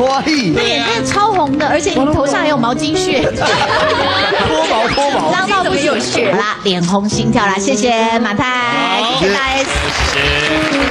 花艺， 那眼睛超红的，而且你头上还有毛巾屑， 脱毛， 脏到不有血啦，脸红心跳啦，谢谢马太，谢谢大 S， 谢谢。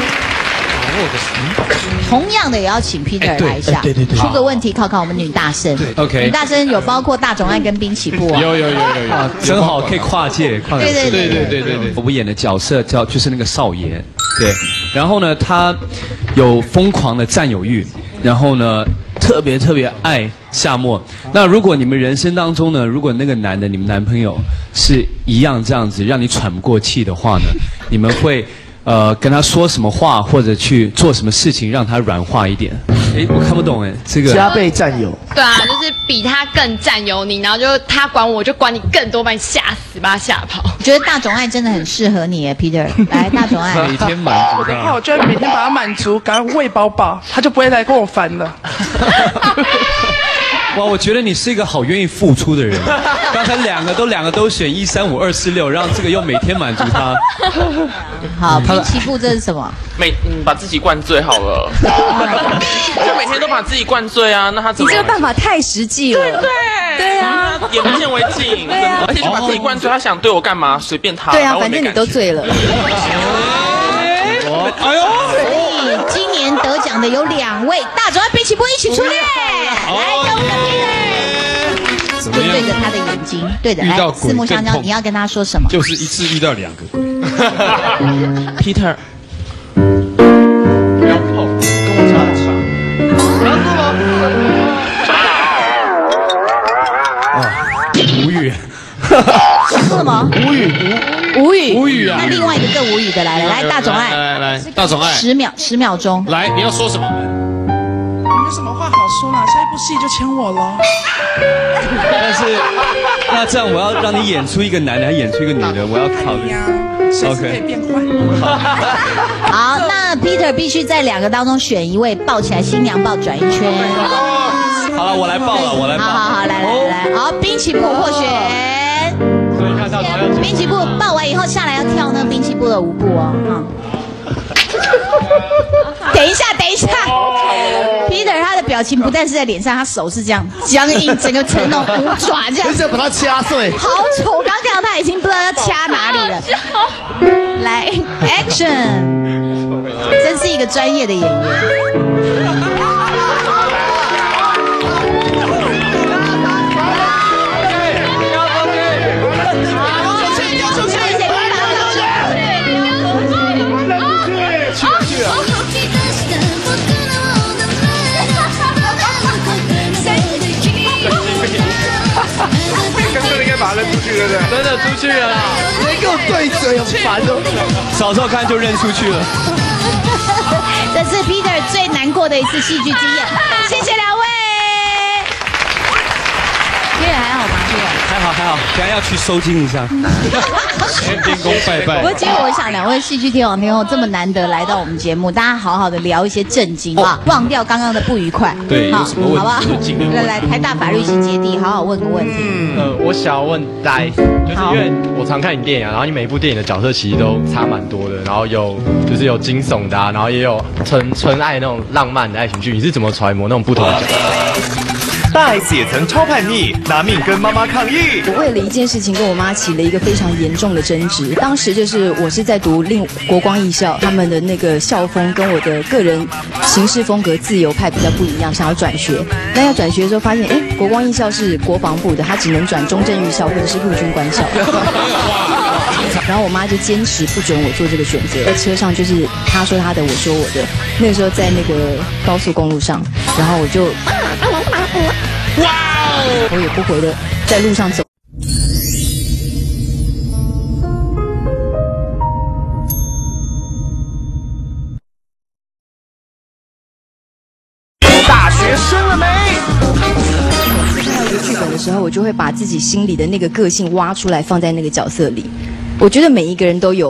同样的也要请 Peter 来一下， 对， 出个问题考考我们女大生。 OK， 女大生有包括大冢爱跟滨崎步啊。 有， 真好，可以跨界。 对。 我演的角色就是那个少爷，对。然后呢，他有疯狂的占有欲，然后呢，特别爱夏沫。那如果你们人生当中呢，如果那个男的你们男朋友是一样这样子让你喘不过气的话呢，你们会跟他说什么话，或者去做什么事情让他软化一点？哎，我看不懂哎，这个加倍占有。 对啊，就是比他更占有你，然后就他管我就管你更多，把你吓死，把他吓跑。 我觉得大冢爱真的很适合你耶 ，Peter。来，大冢爱， 每天满足我的话，我就会每天把他满足，赶快喂饱饱，他就不会来跟我烦了。 哇，我觉得你是一个好愿意付出的人。刚才两个都选1、3、5、2、4、6，让这个又每天满足他。 好，滨崎步这是什么？ 把自己灌醉好了，就每天都把自己灌醉啊，那他怎么？ 你这个办法太实际了。对啊， 眼不见为净，而且就把自己灌醉，他想对我干嘛随便他。 对啊，反正你都醉了。 哎呦！ 所以今年得奖的有2位，大冢爱、滨崎步一起出列。来，跟我们的 Peter， 对着他的眼睛，对着。来，四目相交，你要跟他说什么？ 就是一次遇到2个鬼。 Peter， 不要碰，跟我唱。不要无语。 说什么？ 无语啊！ 那另外一个更无语的来了，来，大冢爱， 来，大冢爱 ，10秒钟。 来，你要说什么？ 有什么话好说啦？下一部戏就签我了。 但是，那这样我要让你演出一个男的，还演出一个女的，我要考虑。 随时可以变换。 好，那 Peter 必须在2个当中选一位，抱起来，新娘抱转一圈。 好了，我来抱了，我来抱。 好，来，好，滨崎步获选。滨崎步抱完以后下来要跳那滨崎步的舞步哦，等一下 ，Peter 他的表情不但是在脸上，他手是这样僵硬，整个成那种五爪这样， 就是要把它掐碎。 好丑！刚看到他已经不知道要掐哪里了。来 ，Action！ 真是一个专业的演员。 把他扔出去了，真的出去了啦！ 你给我对嘴，很烦哦。 早知道看就扔出去了。 这是 Peter 最难过的一次戏剧经验，谢谢2位。Peter 还好吗？Peter 还好，等下要去收金一下。 天公拜拜。 不过今天我想2位戏剧天王天后这么难得来到我们节目，大家好好的聊一些正经话，忘掉刚刚的不愉快。 对，有什么问题？ 好不好？来，台大法律系姐弟，好好问个问题。 我想要问大 S， 就是因为我常看你电影啊，然后你每一部电影的角色其实都差蛮多的，然后有惊悚的啊，然后也有纯爱那种浪漫的爱情剧，你是怎么揣摩那种不同的角色？ 大 S 也曾超叛逆，拿命跟妈妈抗议。 我为了一件事情跟我妈起了一个非常严重的争执。当时就是我是在读国光艺校，他们的那个校风跟我的个人行事风格自由派比较不一样，想要转学。那要转学的时候发现，国光艺校是国防部的，他只能转中正预校或者是陆军官校。然后我妈就坚持不准我做这个选择，在车上就是她说她的，我说我的。那个时候在那个高速公路上，然后我就。头也不回的在路上走。 大学生了没？ 看到一个剧本的时候，我就会把自己心里的那个个性挖出来，放在那个角色里。我觉得每一个人都有吧，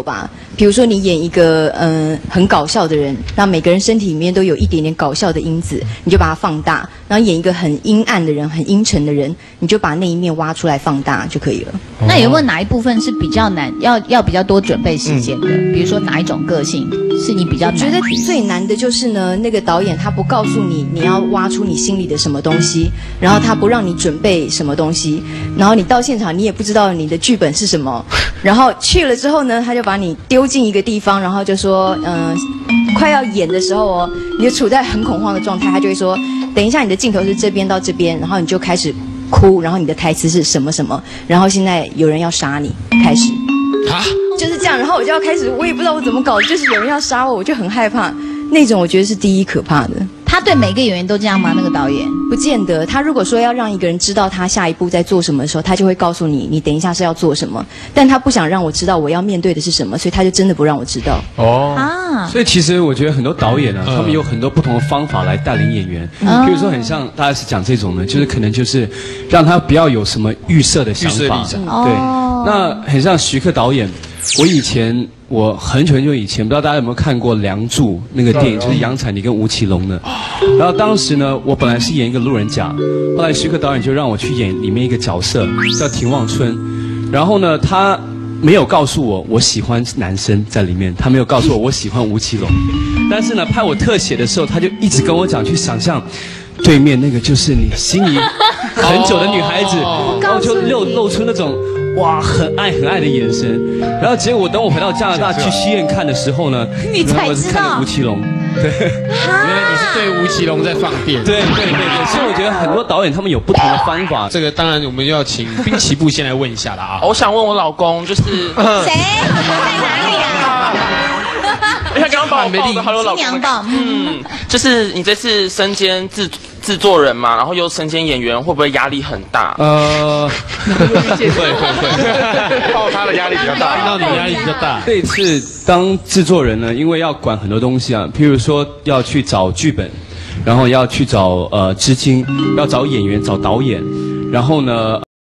比如说你演一个很搞笑的人，那每个人身体里面都有一点点搞笑的因子，你就把它放大。然后演一个很阴暗的人、很阴沉的人，你就把那一面挖出来放大就可以了。 那有没有哪一部分是比较难，要比较多准备时间的？比如说哪一种个性是你比较难？ 我觉得最难的就是呢，那个导演他不告诉你你要挖出你心里的什么东西，然后他不让你准备什么东西，然后你到现场你也不知道你的剧本是什么，然后去了之后呢，他就把你丢进一个地方，然后就说快要演的时候哦，你就处在很恐慌的状态，他就会说等一下你的镜头是这边到这边，然后你就开始哭，然后你的台词是什么什么，然后现在有人要杀你，开始啊，就是这样，然后我就要开始，我也不知道我怎么搞的，就是有人要杀我，我就很害怕，那种我觉得是第一可怕的。 他对每个演员都这样吗？那个导演不见得。他如果说要让一个人知道他下一步在做什么的时候，他就会告诉你，你等一下是要做什么。但他不想让我知道我要面对的是什么，所以他就真的不让我知道。 哦啊，所以其实我觉得很多导演啊，他们有很多不同的方法来带领演员。比如说很像大家是讲这种呢，就是可能就是让他不要有什么预设的想法。对，那很像徐克导演。我很久以前，不知道大家有没有看过《梁祝》那个电影，就是杨采妮跟吴奇隆的。然后当时呢，我本来是演一个路人甲，后来徐克导演就让我去演里面一个角色叫庭望春。然后呢，他没有告诉我喜欢男生在里面，他没有告诉我喜欢吴奇隆。但是呢，拍我特写的时候，他就一直跟我讲去想象。对面那个就是你心里很久的女孩子，然后就露出那种哇很爱的眼神，然后结果等我回到加拿大去戏院看的时候呢， 你才知道我是看的吴奇隆，对， 原来你是对吴奇隆在放电， 对，所以我觉得很多导演他们有不同的方法。 这个当然我们要请滨崎步先来问一下了啊， 我想问我老公就是谁在哪里啊？ 他刚刚把我抱的好有老公的感觉，就是你这次身兼制作人嘛，然后又身兼演员，会不会压力很大？ 会，抱他的压力比较大，让你压力比较大。 这次当制作人呢，因为要管很多东西啊，譬如说要去找剧本，然后要去找资金，要找演员、找导演，然后呢。